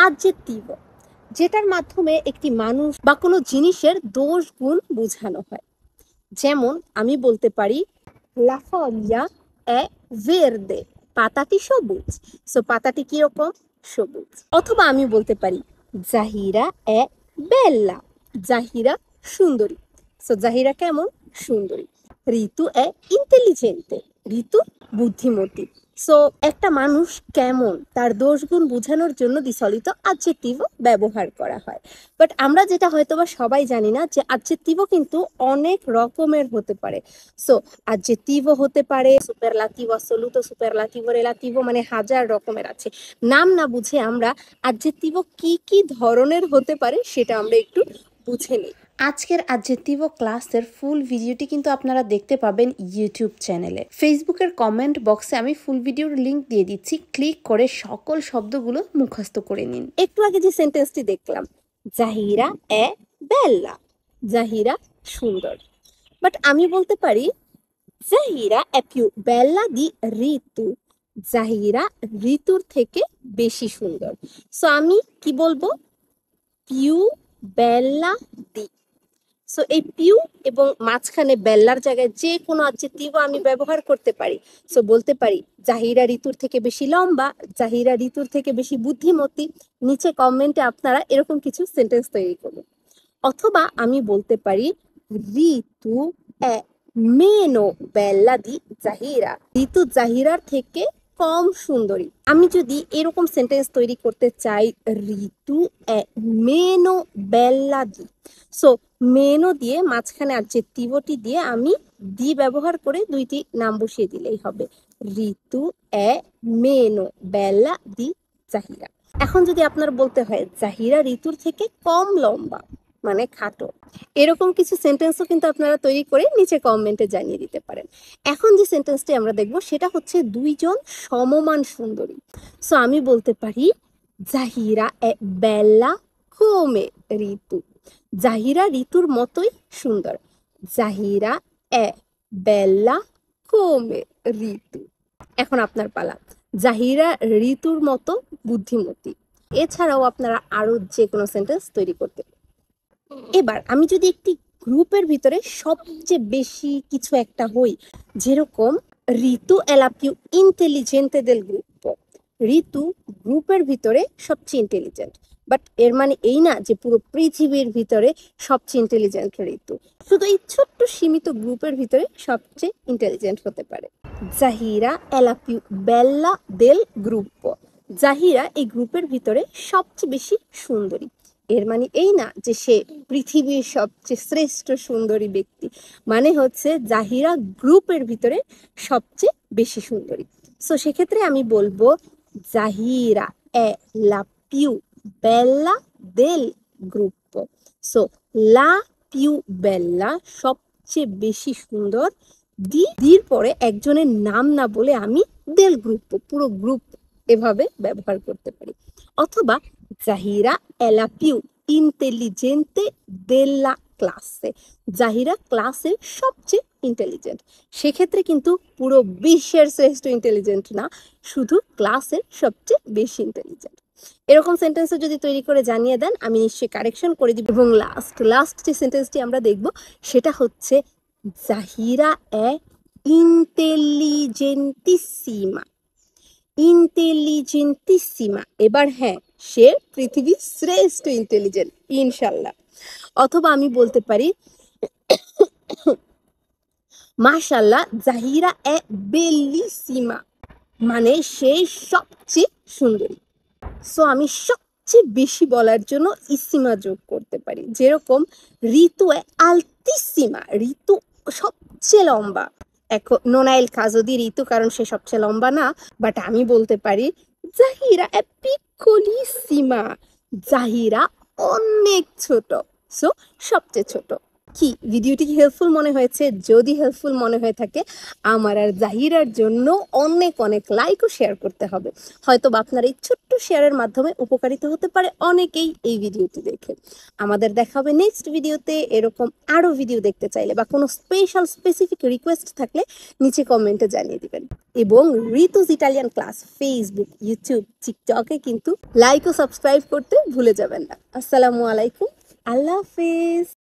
adjetivo, যেটার মাধ্যমে একটি মানুষ বা কোনো জিনিসের দোষ গুণ বোঝানো হয়। যেমন আমি বলতে পারি la foglia è verde, পাতাটি সবুজ। সো পাতাটি কিরকম? সবুজ। অথবা আমি বলতে পারি জাহিরা è bella, জাহিরা সুন্দরী। সো জাহিরা কেমন? সুন্দরী। ঋতু è intelligente, ঋতু বুদ্ধিমতী। সো একটা মানুষ কেমন তার দোষ গুণ বোঝানোর জন্য দ্বিচলিত adjective ব্যবহার করা হয়। বাট আমরা যেটা হয়তোবা সবাই জানি না যে adjective কিন্তু অনেক রকমের হতে পারে। সো adjective হতে পারে superlativo assoluto, superlativo relativo, মানে হাজার রকমের আছে। নাম না বুঝে আমরা adjective কি কি ধরনের হতে পারে সেটা আমরা একটু বুঝে নিই। আজকের adjective ক্লাসের ফুল ভিডিওটি কিন্তু আপনারা দেখতে পাবেন ইউটিউব চ্যানেলে। ফেসবুকের কমেন্ট বক্সে আমি ফুল ভিডিওর লিংক দিয়ে দিচ্ছি, ক্লিক করে সকল শব্দগুলো মুখস্থ করে নিন। একটু আগে যে সেন্টেন্সটি দেখলাম, জাহিরা এ বেল্লা, জাহিরা সুন্দর। বাট আমি বলতে পারি জাহিরা এ পিউ বেল্লা দি ঋতু, জাহিরা ঋতুর থেকে বেশি সুন্দর। সো আমি কি বলবো? পিউ বেল্লা দি। সো এই পিউ এবং মাঝখানে বেল্লার জায়গায় যে কোনো adjective আমি ব্যবহার করতে পারি। সো বলতে পারি জাহিরা ঋতুর থেকে বেশি লম্বা, জাহিরা ঋতুর থেকে বেশি বুদ্ধিমতী। নিচে কমেন্টে আপনারা এরকম কিছু সেন্টেন্স তৈরি করুন। অথবা আমি বলতে পারি ঋতু এ মেনো বেল্লা দি জাহিরা, ঋতু জাহিরার থেকে কম সুন্দরী। আমি যদি এরকম সেন্টেন্স তৈরি করতে চাই ঋতু এ মেনো বেল্লা দি, সো মেনো দিয়ে মাঝখানে adjectiveটি দিয়ে আমি দি ব্যবহার করে দুইটি নাম বসিয়ে দিলেই হবে, ঋতু এ মেনো বেল্লা দি জাহিরা। এখন যদি আপনার বলতে হয় জাহিরা ঋতুর থেকে কম লম্বা, মানে খাটো, এরকম কিছু সেন্টেন্সও কিন্তু আপনারা তৈরি করে নিচে কমেন্টে জানিয়ে দিতে পারেন। এখন যে সেন্টেন্সটি আমরা দেখব সেটা হচ্ছে দুইজন সমমান সুন্দরী। সো আমি বলতে পারি জাহিরা এ বেল্লা come ঋতু, জাহিরা ঋতুর মতোই সুন্দর, জাহিরা এ বেল্লা come ঋতু। এখন আপনার পালা, জাহিরা ঋতুর মতো বুদ্ধিমতী। এছাড়াও আপনারা আরো যে কোনো সেন্টেন্স তৈরি করতে। এবার আমি যদি একটি গ্রুপের ভিতরে সবচেয়ে বেশি কিছু একটা হই, যেরকম ঋতু এলা পিউ ইন্টেলিজেন্টে দেল গ্রুপো, ঋতু গ্রুপের ভিতরে সবচেয়ে ইন্টেলিজেন্ট। বাট এর মানে এই না যে পুরো পৃথিবীর ভিতরে সবচেয়ে ইন্টেলিজেন্ট ঋতু, শুধু এই ছোট্ট সীমিত গ্রুপের ভিতরে সবচেয়ে ইন্টেলিজেন্ট হতে পারে। জাহিরা এলা পিউ বেল্লা দেল গ্রুপো, জাহিরা এই গ্রুপের ভিতরে সবচেয়ে বেশি সুন্দরী। এর মানে এই না যে সে পৃথিবীর সবচেয়ে শ্রেষ্ঠ সুন্দরী ব্যক্তি, মানে হচ্ছে জাহিরা গ্রুপের ভিতরে সবচেয়ে বেশি সুন্দরী। সো সেক্ষেত্রে আমি বলবো জাহিরা এ লা পিউ বেল্লা দেল গ্রুপো। সো লা পিউ বেল্লা সবচেয়ে বেশি সুন্দর, দির পরে একজনের নাম না বলে আমি দেল গ্রুপো পুরো গ্রুপ এভাবে ব্যবহার করতে পারি। অথবা জাহিরা এলা পিউ ইন্টেলিজেন্টে দেল্লা ক্লাসে, জাহিরা ক্লাসে সবচেয়ে ইন্টেলিজেন্ট। সেক্ষেত্রে কিন্তু পুরো বিশ্বের শ্রেষ্ঠ ইন্টেলিজেন্ট না, শুধু ক্লাসের সবচেয়ে বেশি ইন্টেলিজেন্ট। এরকম সেন্টেন্সে যদি তৈরি করে জানিয়ে দেন আমি নিশ্চয়ই কারেকশন করে দিব। এবং লাস্ট যে সেন্টেন্সটি আমরা দেখব সেটা হচ্ছে জাহিরা এ ইন্টেলিজেন্টিসিমা, ইন্টেলিজেন্টিসিমা। এবার হ্যাঁ, সে পৃথিবীর শ্রেষ্ঠ ইন্টেলিজেন্ট ইনশাল্লাহ। অথবা আমি বলতে পারি মাশাল্লাহ জাহিরা এ বেলিসিমা, মানে সে সবচেয়ে সুন্দরী। সো আমি সবচেয়ে বেশি বলার জন্য ইসিমা যোগ করতে পারি, যেরকম ঋতু এ আলতিসিমা, ঋতু সবচেয়ে লম্বা। এখন নোনাইল কাজো দি ঋতু, কারণ সে সবচেয়ে লম্বা না, বাট আমি বলতে পারি জাহিরা এ পিকোলিসিমা, জাহিরা অনেক ছোট, সো সবচেয়ে ছোট। কি ভিডিওটি কি হেল্পফুল মনে হয়েছে? যদি হেল্পফুল মনে হয়ে থাকে আমার আর জাহিরার জন্য অনেক অনেক লাইক ও শেয়ার করতে হবে। হয়তো বা আপনার এই ছোট্ট শেয়ারের মাধ্যমে উপকারিত হতে পারে অনেকেই এই ভিডিওটি দেখে। আমাদের দেখা হবে নেক্সট ভিডিওতে। এরকম আরও ভিডিও দেখতে চাইলে বা কোনো স্পেসিফিক রিকোয়েস্ট থাকলে নিচে কমেন্টে জানিয়ে দিবেন। এবং Rituj Italian class Facebook, YouTube, টিকটকে কিন্তু লাইক ও সাবস্ক্রাইব করতে ভুলে যাবেন না। আসসালামু আলাইকুম, আল্লাহ হাফেজ।